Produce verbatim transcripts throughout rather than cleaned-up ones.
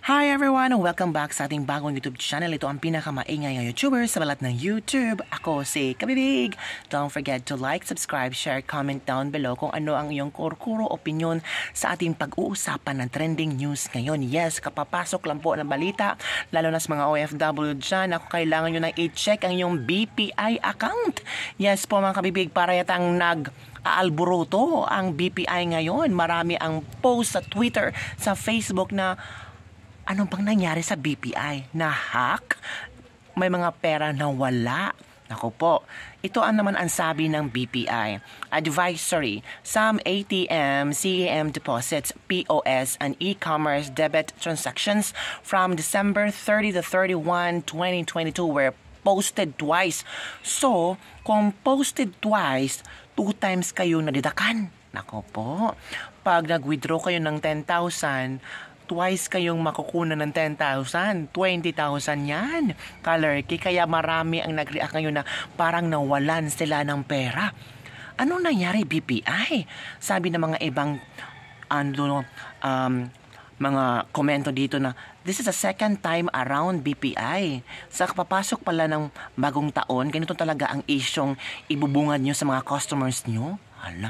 Hi everyone! Welcome back sa ating bagong YouTube channel. Ito ang pinakamaingay ng YouTuber sa balat ng YouTube. Ako si Kabibig. Don't forget to like, subscribe, share, comment down below kung ano ang iyong kurkuro opinion sa ating pag-uusapan ng trending news ngayon. Yes, kapapasok lang po ng balita, lalo na sa mga O F W dyan. Ako kailangan nyo na i-check ang iyong B P I account. Yes po mga Kabibig, para yatang nag... aalburuto ang B P I ngayon. Marami ang post sa Twitter, sa Facebook na ano bang nangyari sa B P I? Na-hack? May mga pera na wala? Naku po, ito ang naman ang sabi ng B P I. Advisory, some A T M, C A M deposits, P O S, and e-commerce debit transactions from December thirtieth to thirty-first, twenty twenty-two were posted twice. So, kung posted twice, two times kayo nadidakan. Naku po, pag nag-withdraw kayo ng ten thousand, twice kayong makukunan ng ten thousand, twenty thousand yan. Kalerky, kaya marami ang nag-react ngayon na parang nawalan sila ng pera. Anong nangyari B P I? Sabi ng mga ibang ano, um, mga komento dito na this is the second time around B P I. Sa kapapasok pala ng bagong taon, ganito talaga ang isyong ibubungad nyo sa mga customers nyo. Hala.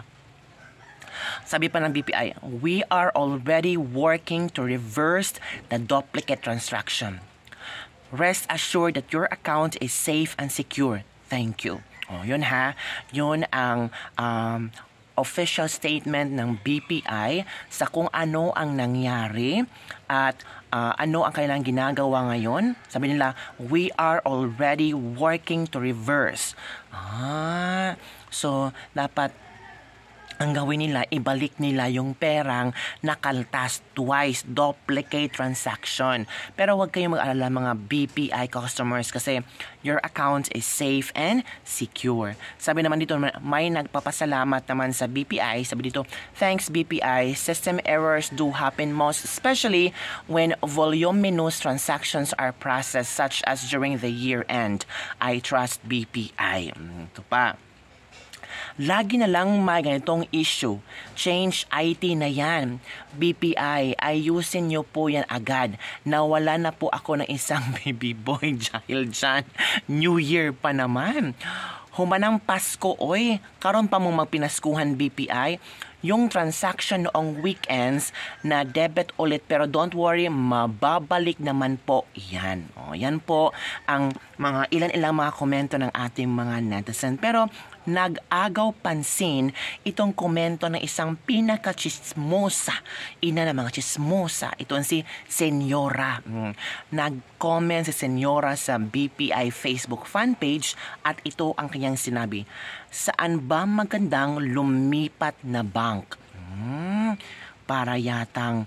Sabi pa ng B P I, we are already working to reverse the duplicate transaction. Rest assured that your account is safe and secure. Thank you. O, yun ha. Yun ang um, official statement ng B P I sa kung ano ang nangyari at uh, ano ang kailang ginagawa ngayon. Sabi nila, we are already working to reverse. Ah, so dapat ang gawin nila, ibalik nila yung perang nakaltas twice, duplicate transaction. Pero huwag kayong mag-alala mga B P I customers kasi your account is safe and secure. Sabi naman dito, may nagpapasalamat naman sa B P I. Sabi dito, thanks B P I, system errors do happen most especially when voluminous transactions are processed such as during the year end. I trust B P I. Ito pa. Lagi na lang may ganitong issue. Change I T na yan. B P I, ayusin nyo po yan agad. Nawala na po ako ng isang baby boy dahil dyan. New Year pa naman. Humanang Pasko, oy. Karon pa mong magpinaskuhan B P I. Yung transaction noong weekends na debit ulit, pero don't worry, mababalik naman po yan. O, yan po ang mga ilan-ilang mga komento ng ating mga netizen. Pero nag-agaw pansin itong komento ng isang pinaka-chismosa, ina ng mga chismosa. Ito ang si Senyora. Hmm. Nag-comment si Senyora sa B P I Facebook fanpage at ito ang kanyang sinabi. Saan ba magandang lumipat na bank? Hmm, para yatang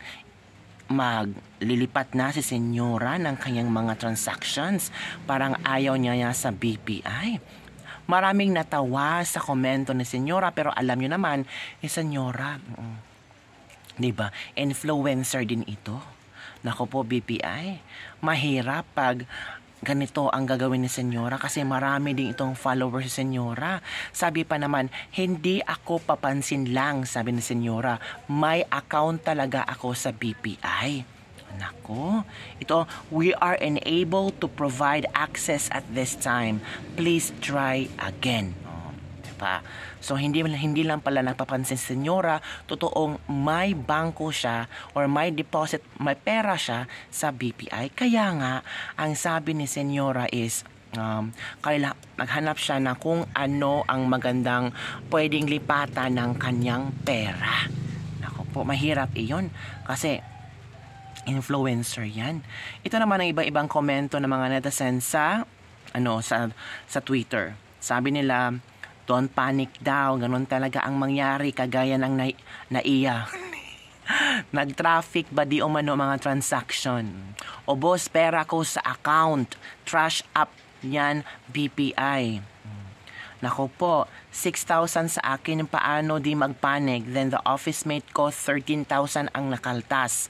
maglilipat na si Senyora ng kanyang mga transactions. Parang ayaw niya sa B P I. Maraming natawa sa komento ni Senyora pero alam niyo naman, eh Senyora, mm, diba, influencer din ito. Nako po B P I, mahirap pag ganito ang gagawin ni Senyora kasi marami din itong followers si Senyora. Sabi pa naman, hindi ako papansin lang, sabi ni Senyora. May account talaga ako sa B P I. Nako, ito, we are unable to provide access at this time. Please try again. Pa. So hindi hindi lang pala napapansin si Senyora, totoong may bangko siya or may deposit, may pera siya sa B P I. Kaya nga ang sabi ni Senyora is um kaila maghanap siya na kung ano ang magandang pwedeng lipatan ng kanyang pera. Nako po, mahirap iyon kasi influencer yan. Ito naman ang iba-ibang komento ng mga netizen sa ano sa sa Twitter. Sabi nila, don't panic daw, ganun talaga ang mangyari kagaya ng na, naiya. Nag-traffic ba di umano mga transaction? O boss, pera ko sa account. Trash up yan B P I. Nako po, six thousand sa akin, paano di magpanic? Then the office mate ko, thirteen thousand ang nakaltas.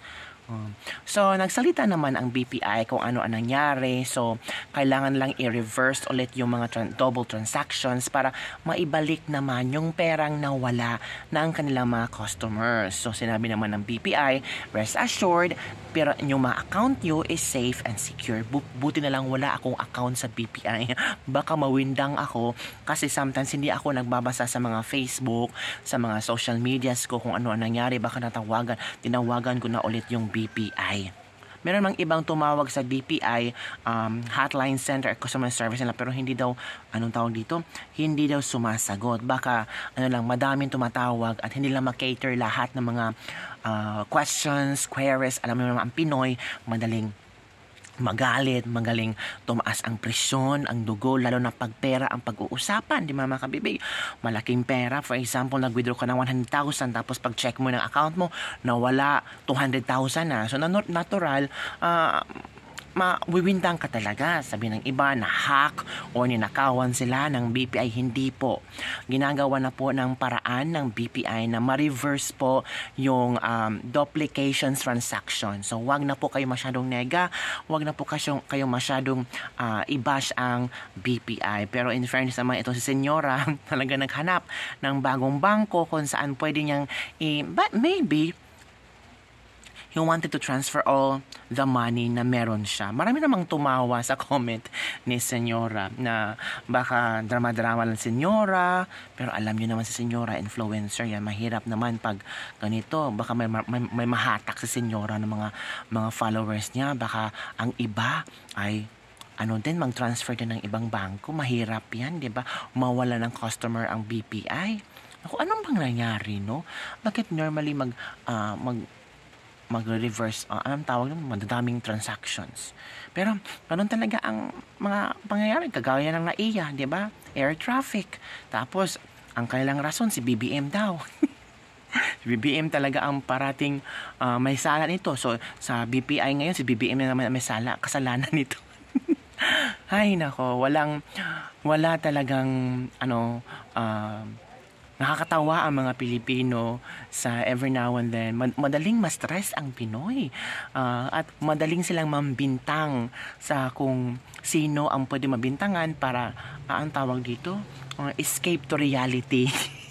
Um, So, nagsalita naman ang B P I kung ano ang nangyari. So, kailangan lang i-reverse ulit yung mga tran- double transactions para maibalik naman yung perang nawala ng kanilang mga customers. So, sinabi naman ng B P I, rest assured, pero yung mga account nyo is safe and secure. Bu- buti na lang wala akong account sa B P I. Baka mawindang ako kasi sometimes hindi ako nagbabasa sa mga Facebook, sa mga social medias ko kung ano ang nangyari. Baka natawagan, tinawagan ko na ulit yung B P I. Meron mang ibang tumawag sa B P I um, hotline center at customer service nila pero hindi daw, anong tawag dito? Hindi daw sumasagot. Baka ano lang, madaming tumatawag at hindi lang makater lahat ng mga uh, questions, queries. Alam mo naman, ang Pinoy, madaling magalit, magaling tumaas ang presyon, ang dugo, lalo na pag pera ang pag-uusapan, di ba mga kabibig? Malaking pera, for example, nag-withdraw ka ng one hundred thousand tapos pag check mo ng account mo, nawala two hundred thousand na. So, natural, uh, mawiwindang ka talaga. Sabi ng iba na hack o ninakawan sila ng B P I. Hindi po. Ginagawa na po ng paraan ng B P I na ma-reverse po yung um, duplication transaction. So, wag na po kayo masyadong nega. Wag na po kayo, kayo masyadong uh, i-bash ang B P I. Pero in fairness naman, ito si Senyora talaga naghanap ng bagong bangko kung saan pwede niyang i- but maybe he wanted to transfer all the money na meron siya. Marami namang tumawa sa comment ni Senyora na baka drama-drama lang Senyora, pero alam niyo naman si Senyora, influencer yan. Mahirap naman pag ganito. Baka may, may, may mahatak si Senyora ng mga, mga followers niya. Baka ang iba ay ano din, mag-transfer din ng ibang bangko. Mahirap yan, di ba? Mawala ng customer ang B P I. Ako, anong bang nangyari, no? Bakit normally mag, uh, mag mag-reverse, uh, anong tawag nun? Madadaming transactions. Pero, ganun talaga ang mga pangyayari. Kagaya ng naiya, di ba? Air traffic. Tapos, ang kailang rason, si B B M daw. Si B B M talaga ang parating uh, may sala nito. So, sa B P I ngayon, si B B M na naman may sala, kasalanan nito. Ay, nako, walang, wala talagang, ano, uh, nakakatawa ang mga Pilipino sa every now and then. Madaling ma-stress ang Pinoy. Uh, at madaling silang mambintang sa kung sino ang pwede mabintangan para, uh, ang tawag dito, uh, escape to reality.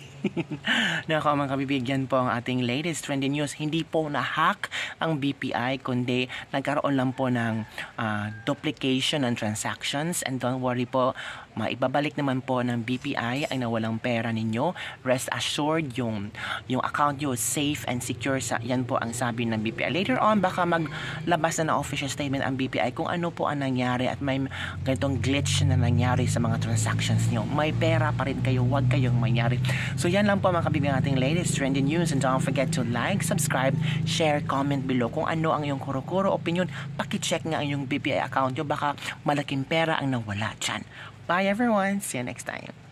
Nako mga kabibigyan po ang ating latest trending news. Hindi po na-hack ang B P I kundi nagkaroon lang po ng uh, duplication ng transactions, and don't worry po, maibabalik naman po ng B P I ang nawalang pera ninyo. Rest assured, yung, yung account nyo safe and secure. Sa, yan po ang sabi ng B P I. Later on, baka maglabas na na official statement ang B P I kung ano po ang nangyari at may ganitong glitch na nangyari sa mga transactions nyo. May pera pa rin kayo, wag kayong mangyari. So yan lang po mga kabibigyan ating latest trending news, and don't forget to like, subscribe, share, comment below kung ano ang iyong kuro-kuro opinion. Paki-check nga ang iyong B P I account nyo, baka malaking pera ang nawala dyan. Bye everyone, see you next time.